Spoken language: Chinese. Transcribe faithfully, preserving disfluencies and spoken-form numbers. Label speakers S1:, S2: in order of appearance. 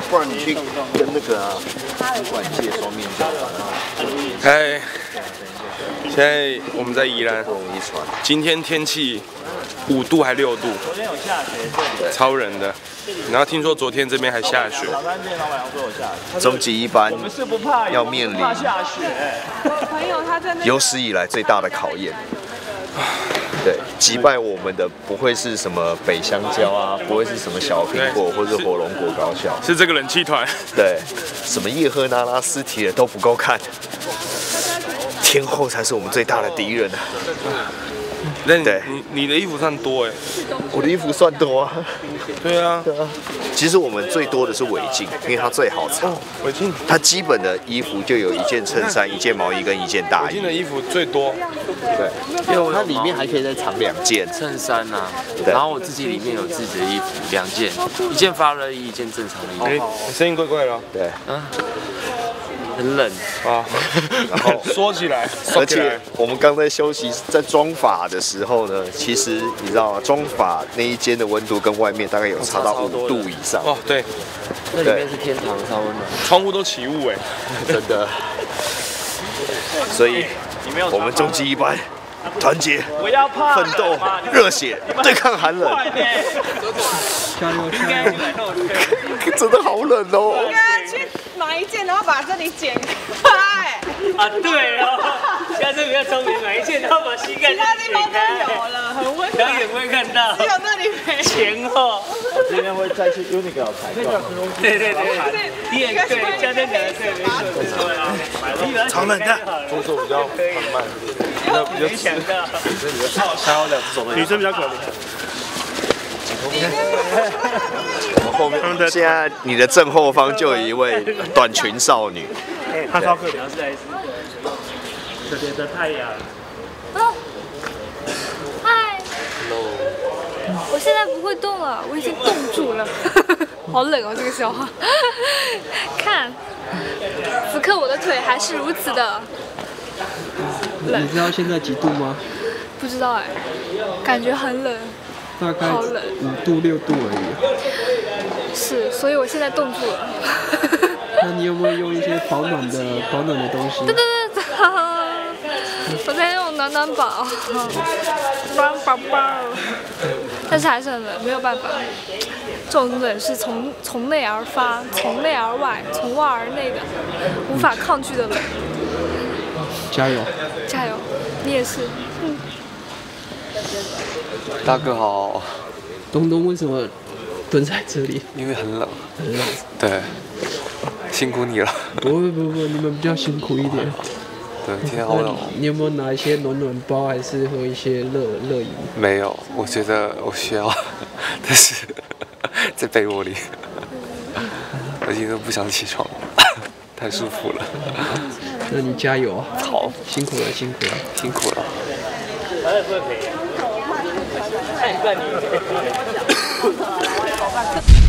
S1: 不然你去跟那个啊主管借双面胶啊。
S2: 嗨，现在我们在宜兰，
S1: 一船。
S2: 今天天气五度还六度，
S3: 昨天有下雪，
S2: 超冷的。然后听说昨天这边还下雪。
S3: 早餐店老板说有下雪。
S1: 终极一班
S3: 我们是不怕
S1: 要面临
S3: 怕下雪。
S4: 我朋友他在那
S1: 有史以来最大的考验。对，击败我们的不会是什么北香蕉啊，不会是什么小苹果或者火龙果高校，
S2: 是这个冷气团。
S1: 对，什么叶赫那拉斯提的都不够看，天后才是我们最大的敌人啊！
S2: 那你
S1: 对
S2: 你你的衣服算多哎。
S1: 我的衣服算多啊。
S2: 对啊。
S1: 对啊。其实我们最多的是围巾，因为它最好藏。
S2: 围巾。
S1: 它基本的衣服就有一件衬衫、一件毛衣跟一件大衣。
S2: 围巾的衣服最多。
S1: 对，因为它里面还可以再藏两件
S5: 衬衫呐、啊，然后我自己里面有自己的衣服两件，一件发热衣，一件正常的衣服。
S2: 哎，你声音怪怪的、哦。
S1: 对。
S5: 啊。很冷
S2: 啊，然后缩起来，
S1: 而且我们刚在休息，在装法的时候呢，其实你知道吗？装法那一间的温度跟外面大概有差到五度以上。
S2: 哦，对，
S5: 那里面是天堂，超温暖，
S2: 窗户都起雾哎，
S1: 真的。所以，我们终极一班，团结、奋斗、热血，对抗寒冷。
S4: 加油加油！
S1: 真的好冷哦。
S4: 应该去买一件，然后把这里剪开。
S6: 啊，对哦，下次比较聪明，买一件，然后把膝盖
S4: 其他地方都有了，很温暖。
S6: 然后也不会看到，
S4: 只有那里没。
S6: 前后。
S3: 我今天会再去 Uniqlo 采购。
S6: 对对对，第二对，加这两个对，没错没错。
S2: 超冷的，动作比较缓慢，比较比较
S6: 想到。
S1: 还有两只手的
S3: 女生比较可怜。
S1: 后面现在你的正后方就有一位短裙少女，
S3: 她超可怜。
S6: 可怜的太阳。
S7: 哦，嗨，我现在不会动了，我已经冻住了，好冷哦，这个笑话。看，此刻我的腿还是如此的冷。
S8: 你知道现在几度吗？
S7: 不知道哎，感觉很冷。
S8: 大概五度六度而已。
S7: 是，所以我现在冻住了。
S8: 那你有没有用一些保暖的保暖的东西？
S7: 对对对，我在用暖暖宝，暖宝宝。但是还是很冷，没有办法。这种冷是从从内而发，从内而外，从外而内的，无法抗拒的冷。
S8: 加油！
S7: 加油！你也是。嗯。
S5: 大哥好。
S8: 东东为什么蹲在这里？
S5: 因为很冷。
S8: 很冷。
S5: 对。辛苦你了。
S8: 不不不不，你们比较辛苦一点。
S5: 对，今天好冷。
S8: 你有没有拿一些暖暖包，还是喝一些热热饮？
S5: 没有，我觉得我需要，但是在被窝里，我今天都不想起床，太舒服了。
S8: 那你加油啊！
S5: 好，
S8: 辛苦了，辛苦了，
S5: 辛苦了。
S6: 反正不会赔。看一半你。